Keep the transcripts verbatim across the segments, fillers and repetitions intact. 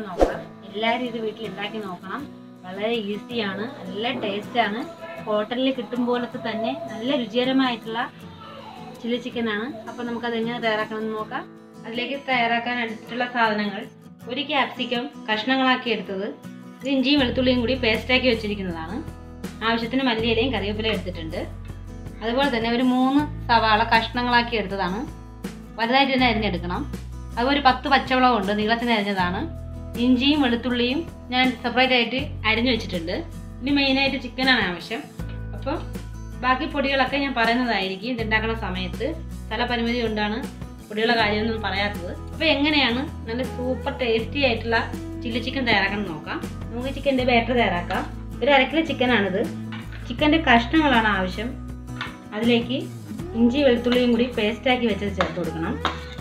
നോക്കാം. എല്ലാവരും ഇത് വീട്ടിൽ ഉണ്ടാക്കി നോക്കണം. വളരെ ഈസിയാണ്, നല്ല ടേസ്റ്റാണ്. ഹോട്ടലിൽ കിട്ടും പോലത്തെ തന്നെ നല്ല രുചികരമായിട്ടുള്ള ചില്ലി ചിക്കനാണ്. അപ്പോൾ നമുക്കത് എങ്ങനെ തയ്യാറാക്കണമെന്ന് നോക്കാം. അതിലേക്ക് തയ്യാറാക്കാൻ എടുത്തിട്ടുള്ള സാധനങ്ങൾ: ഒരു ക്യാപ്സിക്കം കഷ്ണങ്ങളാക്കി എടുത്തത്, ഇത് ഇഞ്ചിയും വെളുത്തുള്ളിയും കൂടി പേസ്റ്റാക്കി വെച്ചിരിക്കുന്നതാണ്. ആവശ്യത്തിന് മല്ലിയിലയും കറിവേപ്പിലയും എടുത്തിട്ടുണ്ട്. അതുപോലെ തന്നെ ഒരു മൂന്ന് സവാള കഷ്ണങ്ങളാക്കി എടുത്തതാണ്, വലുതായിട്ട് തന്നെ അരിഞ്ഞെടുക്കണം. അതുപോലെ ഒരു പത്ത് പച്ചമുളക് ഉണ്ട്, നീളത്തിന് അരിഞ്ഞതാണ്. ഇഞ്ചിയും വെളുത്തുള്ളിയും ഞാൻ സെപ്പറേറ്റ് ആയിട്ട് അരിഞ്ഞു വെച്ചിട്ടുണ്ട്. ഇനി മെയിനായിട്ട് ചിക്കനാണ് ആവശ്യം. അപ്പോൾ ബാക്കി പൊടികളൊക്കെ ഞാൻ പറയുന്നതായിരിക്കും ഇതുണ്ടാക്കുന്ന സമയത്ത്. സ്ഥലപരിമിതി കൊണ്ടാണ് പൊടികളുടെ കാര്യമൊന്നും പറയാത്തത്. അപ്പോൾ എങ്ങനെയാണ് നല്ല സൂപ്പർ ടേസ്റ്റി ആയിട്ടുള്ള ചില്ലി ചിക്കൻ തയ്യാറാക്കാൻ നോക്കാം. നമുക്ക് ചിക്കൻ്റെ ബാറ്റർ തയ്യാറാക്കാം. ഒരു അര കിലോ ചിക്കനാണിത്. ചിക്കൻ്റെ കഷ്ണങ്ങളാണ് ആവശ്യം. അതിലേക്ക് ഇഞ്ചി വെളുത്തുള്ളിയും കൂടി പേസ്റ്റാക്കി വെച്ചത് ചേർത്ത് കൊടുക്കണം.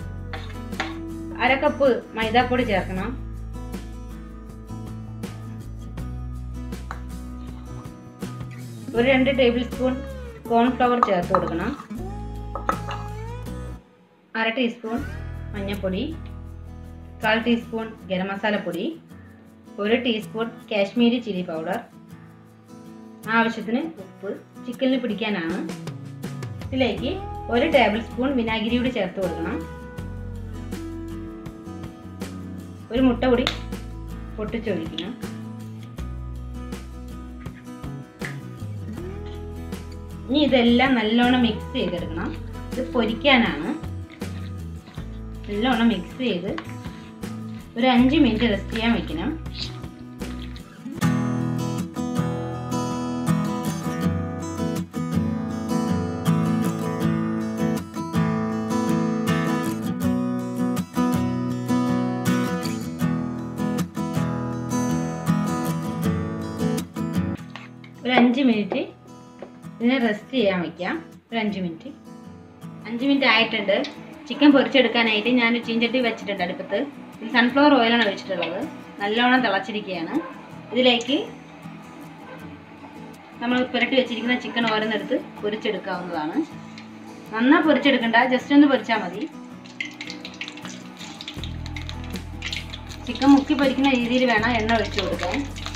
അര കപ്പ് മൈദാപ്പൊടി ചേർക്കണം. ഒരു രണ്ട് ടേബിൾ സ്പൂൺ കോൺഫ്ലവർ ചേർത്ത് കൊടുക്കണം. അര ടീസ്പൂൺ മഞ്ഞൾപ്പൊടി, കാൽ ടീസ്പൂൺ ഗരം മസാലപ്പൊടി, ഒരു ടീസ്പൂൺ കാശ്മീരി ചില്ലി പൗഡർ, ആവശ്യത്തിന് ഉപ്പ് ചിക്കനിൽ പിടിക്കാനാണ്. ഇതിലേക്ക് ഒരു ടേബിൾ സ്പൂൺ വിനാഗിരി കൂടി ചേർത്ത് കൊടുക്കണം. ഒരു മുട്ട കൂടി പൊട്ടിച്ചൊഴിക്കണം. ഇനി ഇതെല്ലാം നല്ലോണം മിക്സ് ചെയ്തെടുക്കണം. ഇത് പൊരിക്കാനാണ്. നല്ലോണം മിക്സ് ചെയ്ത് ഒരു അഞ്ച് മിനിറ്റ് റെസ്റ്റ് ചെയ്യാൻ വെക്കണം. ഒരു അഞ്ച് മിനിറ്റ് ഇതിനെ റെസ്റ്റ് ചെയ്യാൻ വയ്ക്കാം. ഒരു അഞ്ച് മിനിറ്റ് അഞ്ച് മിനിറ്റ് ആയിട്ടുണ്ട്. ചിക്കൻ പൊരിച്ചെടുക്കാനായിട്ട് ഞാൻ ചീഞ്ചട്ടി വെച്ചിട്ടുണ്ട് അടുപ്പത്ത്. ഇത് സൺഫ്ലവർ ഓയിലാണ് വെച്ചിട്ടുള്ളത്. നല്ലോണം തിളച്ചിരിക്കുകയാണ്. ഇതിലേക്ക് നമ്മൾ പുരട്ടി വെച്ചിരിക്കുന്ന ചിക്കൻ ഓരോന്നെടുത്ത് പൊരിച്ചെടുക്കാവുന്നതാണ്. നന്നായി പൊരിച്ചെടുക്കണ്ട, ജസ്റ്റ് ഒന്ന് പൊരിച്ചാൽ മതി. ചിക്കൻ മുക്കി പൊരിക്കുന്ന രീതിയിൽ വേണം എണ്ണ ഒഴിച്ചു കൊടുക്കാൻ.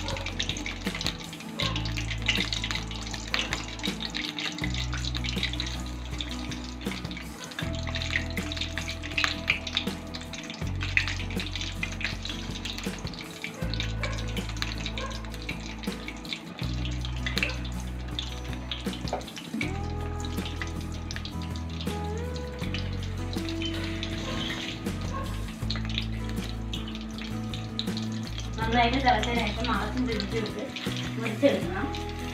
നന്നായിട്ട് തിളച്ചതിന് ശേഷം മാസം തിരിച്ചെടുത്ത് മുറിച്ചെടുക്കണം.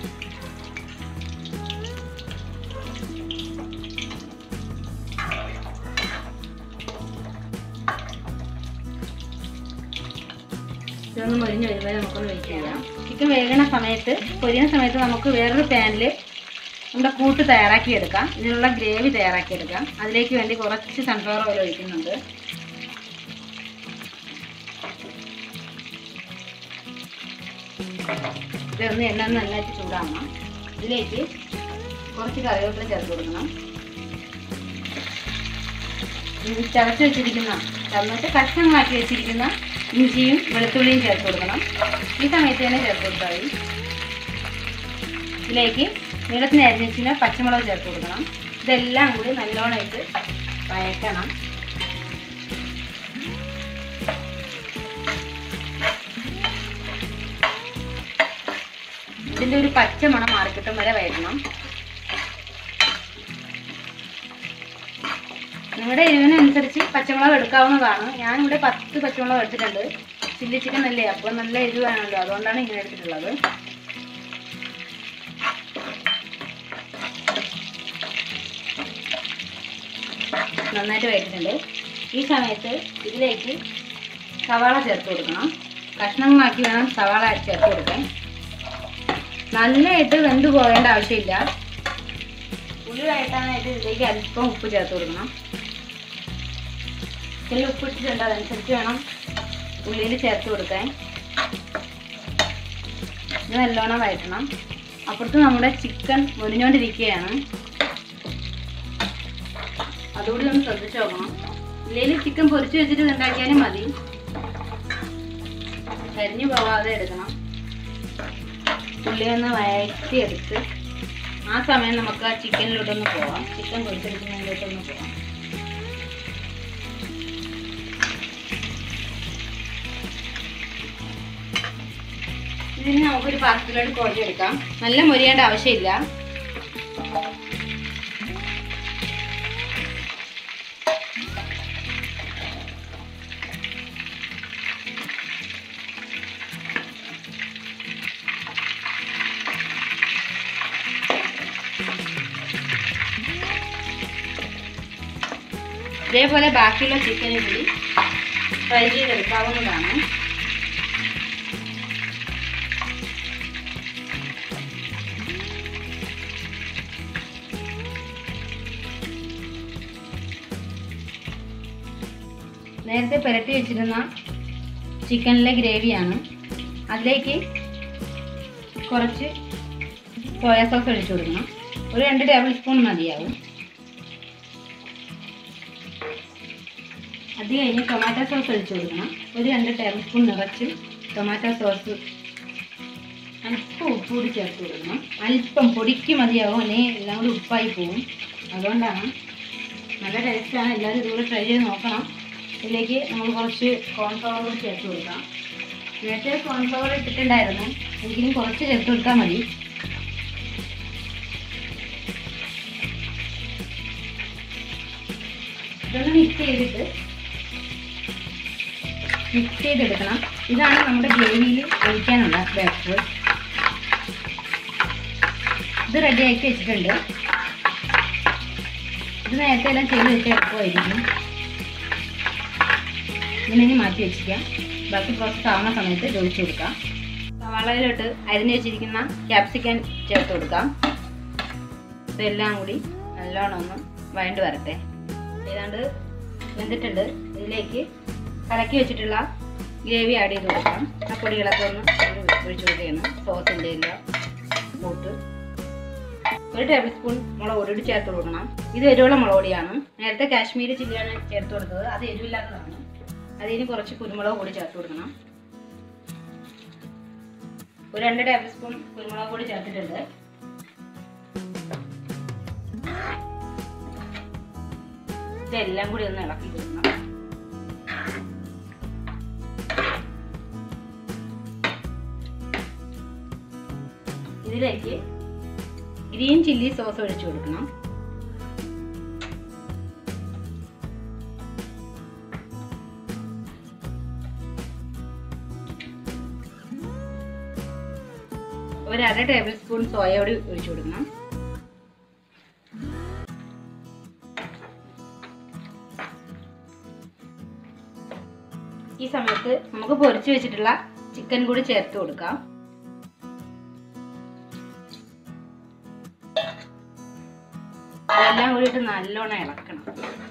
ഇതൊന്ന് മൊരിഞ്ഞ് വരുമ്പോൾ നമുക്കൊന്ന് വെയിറ്റ് ചെയ്യാം. ചിക്കൻ വേകുന്ന സമയത്ത് പൊരിയുന്ന സമയത്ത് നമുക്ക് വേറൊരു പാനിൽ നമ്മുടെ കൂട്ട് തയ്യാറാക്കി എടുക്കാം. ഇതിനുള്ള ഗ്രേവി തയ്യാറാക്കി എടുക്കാം. അതിലേക്ക് വേണ്ടി കുറച്ച് സൺഫ്ലവർ ഓയിൽ ഒഴിക്കുന്നുണ്ട്. ഇതൊന്ന് എണ്ണ നന്നായിട്ട് ചൂടാക്കണം. ഇതിലേക്ക് കുറച്ച് കറിവേപ്പില ചേർത്ത് കൊടുക്കണം. ചതച്ച് വെച്ചിരിക്കുന്ന ചതച്ച് കഷ്ണങ്ങളാക്കി വെച്ചിരിക്കുന്ന ഇഞ്ചിയും വെളുത്തുള്ളിയും ചേർത്ത് കൊടുക്കണം. ഈ സമയത്ത് തന്നെ ചേർത്ത് കൊടുത്താൽ മതി. ഇതിലേക്ക് നീളത്തിന് അരിഞ്ഞ് വെച്ചിട്ട് പച്ചമുളക് ചേർത്ത് കൊടുക്കണം. ഇതെല്ലാം കൂടി നല്ലോണം ഇട്ട് വഴറ്റണം. ഇതിൻ്റെ ഒരു പച്ച മണം മാറിക്കിട്ടും വരെ വഴറ്റണം. നിങ്ങളുടെ എരിവിനനുസരിച്ച് പച്ചമുളക് എടുക്കാവുന്നതാണ്. ഞാനിവിടെ പത്ത് പച്ചമുളക് എടുത്തിട്ടുണ്ട്. ചില്ലി ചിക്കൻ അല്ലേ, അപ്പോൾ നല്ല എരിവ് വേണമല്ലോ, അതുകൊണ്ടാണ് ഇങ്ങനെ എടുത്തിട്ടുള്ളത്. നന്നായിട്ട് വഴറ്റിട്ടുണ്ട്. ഈ സമയത്ത് ഇതിലേക്ക് സവാള ചേർത്ത് കൊടുക്കണം. കഷ്ണങ്ങളാക്കി വേണം സവാള ചേർത്ത് കൊടുക്കാൻ. നല്ലതായിട്ട് വെന്ത് പോകേണ്ട ആവശ്യമില്ല. ഉള്ളി വഴറ്റാനായിട്ട് ഇതിലേക്ക് അല്പം ഉപ്പ് ചേർത്ത് കൊടുക്കണം. ഇതിൽ ഉപ്പ് ഇട്ടിട്ടുണ്ട്, അതനുസരിച്ച് വേണം ഉള്ളിയിൽ ചേർത്ത് കൊടുക്കാൻ. ഇത് നല്ലോണം വഴറ്റണം. അപ്പുറത്ത് നമ്മുടെ ചിക്കൻ മുരിഞ്ഞുകൊണ്ടിരിക്കുകയാണ്. അതുകൂടി ഒന്ന് ശ്രദ്ധിച്ച് നോക്കണം. ഇല്ലെങ്കിൽ ചിക്കൻ പൊരിച്ച് വെച്ചിട്ട് ഉണ്ടാക്കിയാലും മതി. കരിഞ്ഞു പോവാതെ എടുക്കണം. ഉള്ളി ഒന്ന് വഴറ്റിയെടുത്ത് ആ സമയം നമുക്ക് ആ ചിക്കനിലോട്ടൊന്ന് പോവാം. ചിക്കൻ പൊരിച്ചെടുക്കുന്നതിലോട്ടൊന്ന് പോവാം. ഇതിന് നമുക്കൊരു പാത്രത്തിലോട്ട് കുഴച്ചെടുക്കാം. നല്ല മൊരിയേണ്ട ആവശ്യമില്ല. ഇതേപോലെ ബാക്കിയുള്ള ചിക്കനും കൂടി ഫ്രൈ ചെയ്തെടുക്കാവുന്നതാണ്. നേരത്തെ പുരട്ടി വെച്ചിരുന്ന ചിക്കനിലെ ഗ്രേവിയാണ്. അതിലേക്ക് കുറച്ച് സോയാ സോസ് ഒഴിച്ചു കൊടുക്കണം. ഒരു രണ്ട് ടേബിൾ സ്പൂൺ മതിയാവും. അത് കഴിഞ്ഞ് ടൊമാറ്റോ സോസ് ഒഴിച്ചു കൊടുക്കണം. ഒരു രണ്ട് ടേബിൾ സ്പൂൺ നിറച്ച് ടൊമാറ്റോ സോസ്, അല്പം ഉപ്പ് കൂടി ചേർത്ത് കൊടുക്കണം. അല്പം പൊടിക്ക് മതിയാവും, അല്ലെങ്കിൽ എല്ലാം കൂടി ഉപ്പായി പോവും. അതുകൊണ്ടാണ്. നല്ല ടേസ്റ്റാണ്. എല്ലാവരും ഇതുപോലെ ട്രൈ ചെയ്ത് നോക്കണം. ഇതിലേക്ക് നമ്മൾ കുറച്ച് കോൺഫ്ലവർ കൂടി ചേർത്ത് കൊടുക്കാം. നേരത്തെ കോൺഫ്ലവർ ഇട്ടിട്ടുണ്ടായിരുന്നു, എങ്കിലും കുറച്ച് ചേർത്ത് കൊടുത്താൽ മതി. ഇതൊന്ന് മിക്സ് ചെയ്തിട്ട് മിക്സ് ചെയ്തെടുക്കണം. ഇതാണ് നമ്മുടെ ഗ്രേവിയിൽ ഒഴിക്കാനുള്ള ബാറ്റർ. ഇത് റെഡി ആക്കി വെച്ചിട്ടുണ്ട്. ഇത് നേരത്തെ എല്ലാം ചെയ്ത് വെച്ചാൽ എളുപ്പമായിരിക്കും. ഇതിനെ മാറ്റി വെച്ചിരിക്കാം. ബാക്കി പ്രോസസ്സ് ആവുന്ന സമയത്ത് ഇത് ഒഴിച്ചു കൊടുക്കാം. സവാളയിലോട്ട് അരിഞ്ഞ് വെച്ചിരിക്കുന്ന ക്യാപ്സിക്കൻ ചേർത്ത് കൊടുക്കാം. ഇതെല്ലാം കൂടി നല്ലോണം ഒന്ന് വഴണ്ട് വരട്ടെ. ഏതാണ്ട് വെന്തിട്ടുണ്ട്. ഇതിലേക്ക് കലക്കി വെച്ചിട്ടുള്ള ഗ്രേവി ആഡ് ചെയ്ത് കൊടുക്കാം. ആ പൊടികളൊക്കെ ഒന്ന് ഒഴിച്ചു കൊടുക്കുകയാണ്. സോസിൻ്റെ എല്ലാം കൂട്ട് ഒരു ടേബിൾ സ്പൂൺ മുളക് പൊടി ചേർത്ത് കൊടുക്കണം. ഇത് എരിവുള്ള മുളക് പൊടിയാണ്. നേരത്തെ കാശ്മീരി ചില്ലിയാണ് ചേർത്ത് കൊടുത്തത്. അത് എരിവില്ലാത്തതാണ്. അതിന് കുറച്ച് കുരുമുളക് പൊടി ചേർത്ത് കൊടുക്കണം. ഒരു രണ്ട് ടേബിൾ സ്പൂൺ കുരുമുളക് പൊടി ചേർത്തിട്ടുണ്ട്. ഇതെല്ലാം കൂടി ഒന്ന് ഇളക്കി കൊടുക്കണം. ഇതിലേക്ക് ഗ്രീൻ ചില്ലി സോസ് ഒഴിച്ചു കൊടുക്കണം. ഒരു അര ടേബിൾ സ്പൂൺ സോയ പൊടി ഒഴിച്ചു കൊടുക്കണം. ഈ സമയത്ത് നമുക്ക് പൊരിച്ചു വെച്ചിട്ടുള്ള ചിക്കൻ കൂടി ചേർത്ത് കൊടുക്കാം. അതെല്ലാം കൂടിയിട്ട് നല്ലോണം ഇളക്കണം.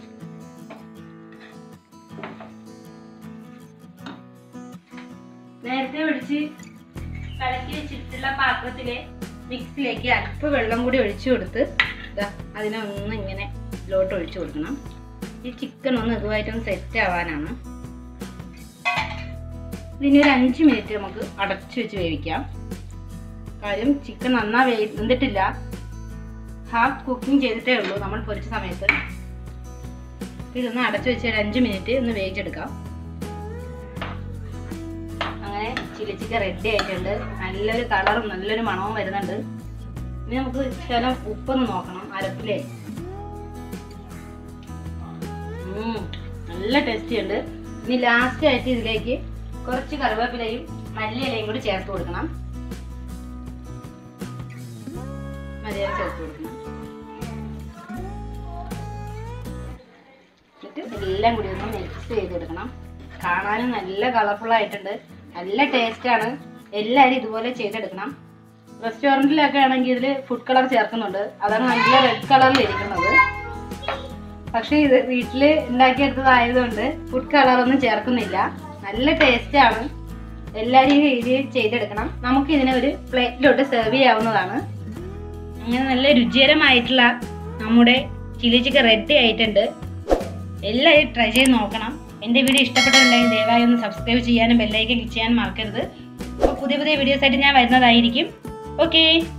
നേരത്തെ ഒഴിച്ച് കലക്കി വെച്ചിട്ടുള്ള പാത്രത്തിലെ മിക്സിലേക്ക് അല്പം വെള്ളം കൂടി ഒഴിച്ചു കൊടുത്ത് അതിനെ ഒന്ന് ഇങ്ങനെ ലോട്ട് ഒഴിച്ചു കൊടുക്കണം. ഈ ചിക്കൻ ഒന്ന് ഇതുമായിട്ടൊന്ന് സെറ്റ് ആവാനാണ്. ഇതിന് ഒരു അഞ്ച് മിനിറ്റ് നമുക്ക് അടച്ചു വെച്ച് വേവിക്കാം. കാര്യം ചിക്കൻ നന്നാ വെന്തിട്ടില്ല. ഹാഫ് കുക്കിംഗ് ചെയ്തിട്ടേ ഉള്ളൂ നമ്മൾ പൊരിച്ച സമയത്ത്. ഇതൊന്ന് അടച്ചു വെച്ച് ഒരു അഞ്ച് മിനിറ്റ് ഒന്ന് വേവിച്ചെടുക്കാം. അങ്ങനെ ചില്ലി ചിക്കൻ റെഡി ആയിട്ടുണ്ട്. നല്ലൊരു കളറും നല്ലൊരു മണവും വരുന്നുണ്ട്. ഇനി നമുക്ക് ശകലം ഉപ്പൊന്ന് നോക്കണം അരപ്പിലേ. നല്ല ടേസ്റ്റി ഉണ്ട്. ഇനി ലാസ്റ്റ് ആയിട്ട് ഇതിലേക്ക് കുറച്ച് കറിവേപ്പിലയും മല്ലിയിലയും കൂടി ചേർത്ത് കൊടുക്കണം. മല്ലിയില ചേർത്ത് കൊടുക്കണം. എന്നിട്ട് എല്ലാം കൂടി ഒന്ന് മിക്സ് ചെയ്തെടുക്കണം. കാണാനും നല്ല കളർഫുൾ ആയിട്ടുണ്ട്. നല്ല ടേസ്റ്റാണ്. എല്ലാവരും ഇതുപോലെ ചെയ്തെടുക്കണം. റെസ്റ്റോറൻറ്റിലൊക്കെ ആണെങ്കിൽ ഇതിൽ ഫുഡ് കളർ ചേർക്കുന്നുണ്ട്. അതാണ് നല്ല റെഡ് കളറിൽ ഇരിക്കുന്നത്. പക്ഷേ ഇത് വീട്ടിൽ ഉണ്ടാക്കിയെടുത്തതായതുകൊണ്ട് ഫുഡ് കളറൊന്നും ചേർക്കുന്നില്ല. നല്ല ടേസ്റ്റാണ്. എല്ലാവരും ഈ രീതിയിൽ ചെയ്തെടുക്കണം. നമുക്ക് ഇതിനെ ഒരു പ്ലേറ്റിലോട്ട് സെർവ് ചെയ്യാവുന്നതാണ്. അങ്ങനെ നല്ല രുചികരമായിട്ടുള്ള നമ്മുടെ ചില്ലി ചിക്കൻ റെഡി ആയിട്ടുണ്ട്. എല്ലാവരും ട്രൈ ചെയ്ത് നോക്കണം. എൻ്റെ വീഡിയോ ഇഷ്ടപ്പെട്ടിട്ടുണ്ടെങ്കിൽ ദയവായി ഒന്ന് സബ്സ്ക്രൈബ് ചെയ്യാനും ബെല്ലൈക്കൻ ക്ലിക്ക് ചെയ്യാനും മറക്കരുത്. അപ്പോൾ പുതിയ പുതിയ വീഡിയോസ് ആയിട്ട് ഞാൻ വരുന്നതായിരിക്കും. ഓക്കേ.